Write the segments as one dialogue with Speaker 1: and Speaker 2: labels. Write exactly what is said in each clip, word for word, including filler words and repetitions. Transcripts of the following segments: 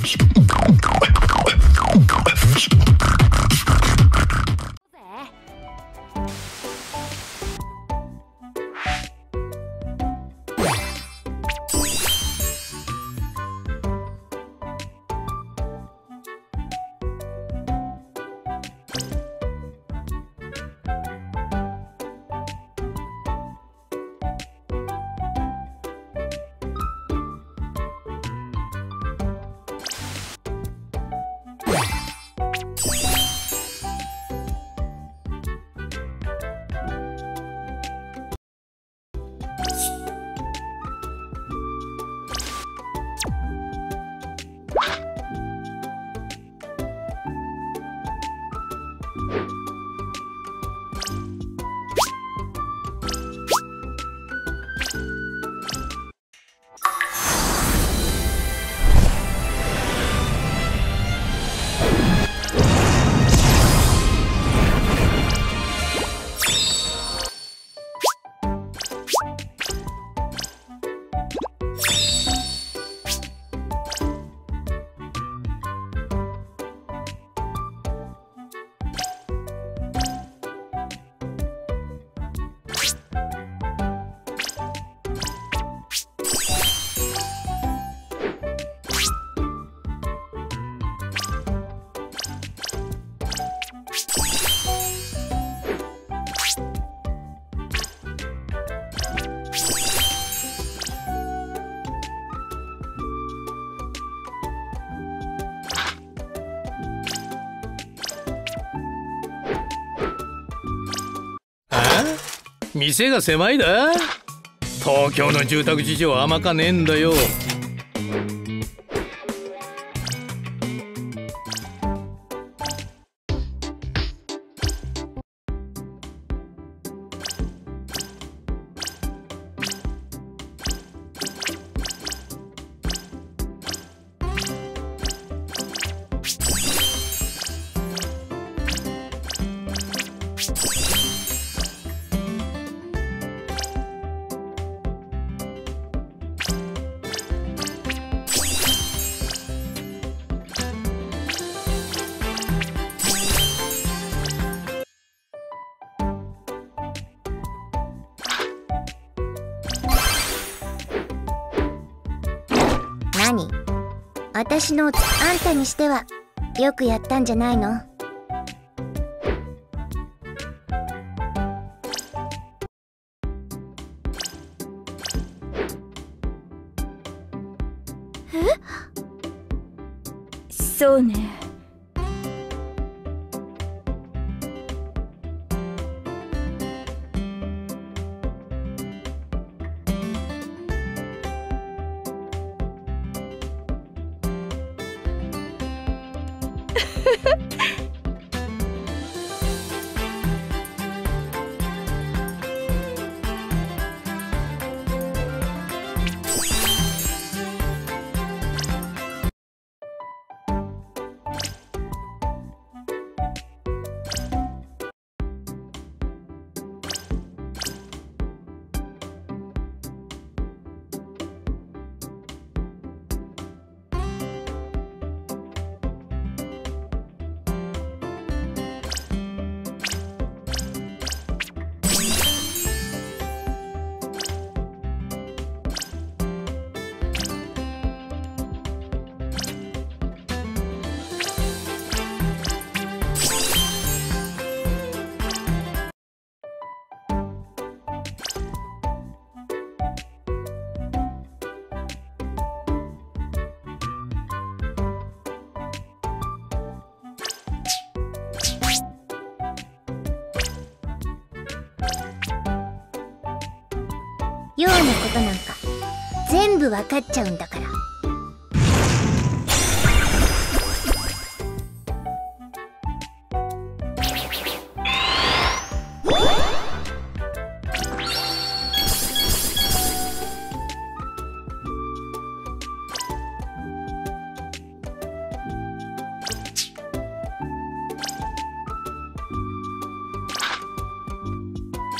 Speaker 1: 店が狭いだ。東京の住宅事情は甘かねえんだよ。
Speaker 2: 何？私のあんたにしてはよくやったんじゃないの？
Speaker 3: え？そうね。
Speaker 2: ようなことなんか全部わかっちゃうんだから。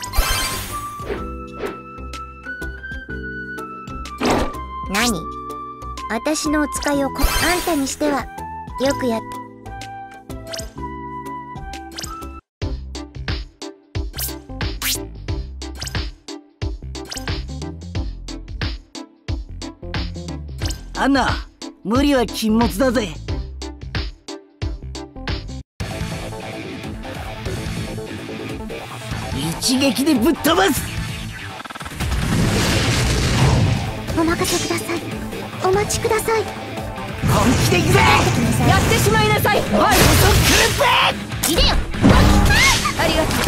Speaker 2: 何？ 私のお使いをこあんたにしてはよくやった。
Speaker 3: アンナ、無理は禁物だぜ。一撃でぶっ飛ばす。
Speaker 2: お任せください。お待ちください。
Speaker 3: 本気でいくぜ。
Speaker 4: やってしまいなさい。はい、
Speaker 3: そっくるぜ。
Speaker 2: いでよ。
Speaker 4: ありがとう。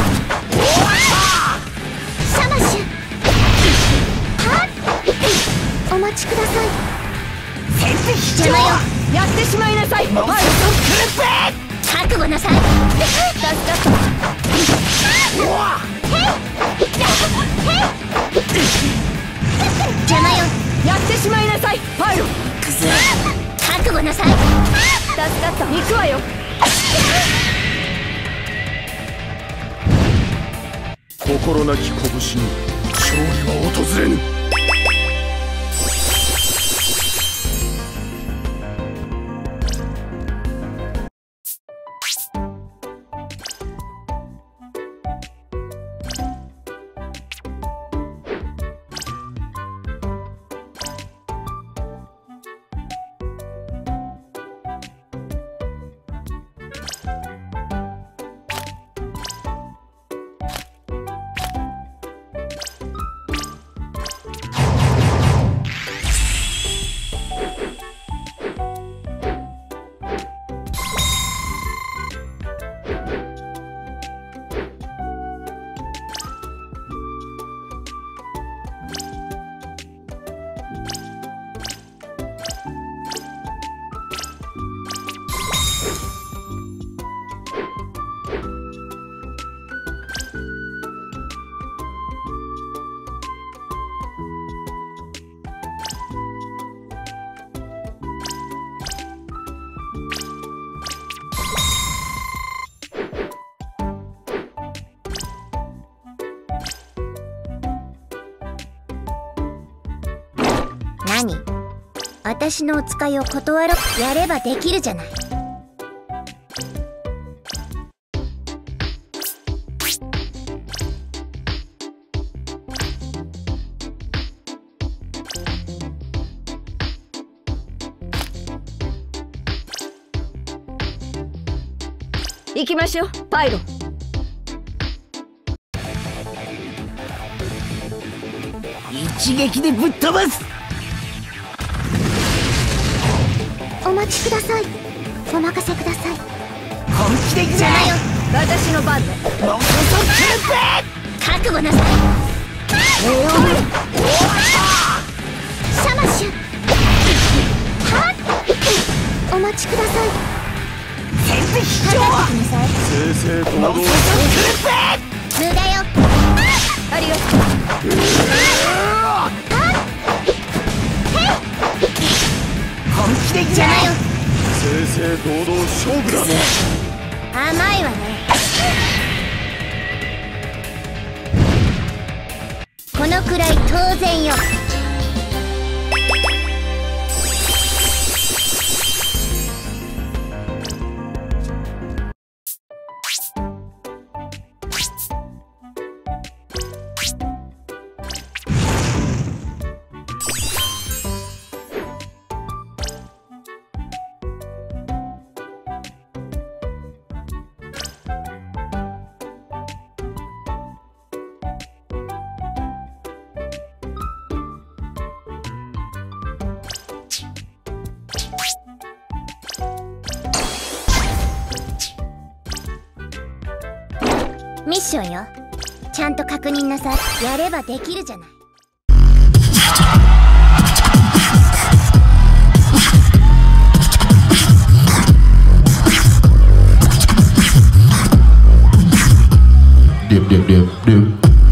Speaker 2: シャマッシュ。はっ、お待ちください。
Speaker 3: 先手必勝。
Speaker 2: 邪魔よ。
Speaker 4: やってしまいなさい。
Speaker 3: もうそっくるぜ。
Speaker 2: 覚悟なさい。
Speaker 4: 助かった。
Speaker 2: 邪魔よ。
Speaker 4: やってしまいなさい。パイロ。
Speaker 2: 覚悟なさい。
Speaker 4: 助かった。行くわよ。
Speaker 5: 心なき拳に勝利は訪れぬ。
Speaker 2: 何？私のお使いを断ろう。やればできるじゃない。
Speaker 4: 行きましょう、パイロ。
Speaker 3: 一撃でぶっ飛ばす。
Speaker 2: お待ちください。お任せください。
Speaker 3: 本気でいくぜ。
Speaker 2: 邪魔よ。
Speaker 4: 私の番ね。
Speaker 3: もうそっくるぜ。
Speaker 2: 覚悟なさい。シャマッシュ。はっ、お待ちください。
Speaker 3: 先手必勝。
Speaker 2: かかってきなさい。
Speaker 5: 正々堂々。
Speaker 3: もうそっくるぜ。
Speaker 2: 無駄よ。
Speaker 4: ありがとう。
Speaker 3: 本気でいくぜ。
Speaker 2: 邪魔よ。
Speaker 5: 正々堂々勝負だ。
Speaker 2: 甘いわね。このくらい当然よ。ミッションよ。ちゃんと確認なさい。やればできるじゃない。
Speaker 5: Dip, dip, dip, dip.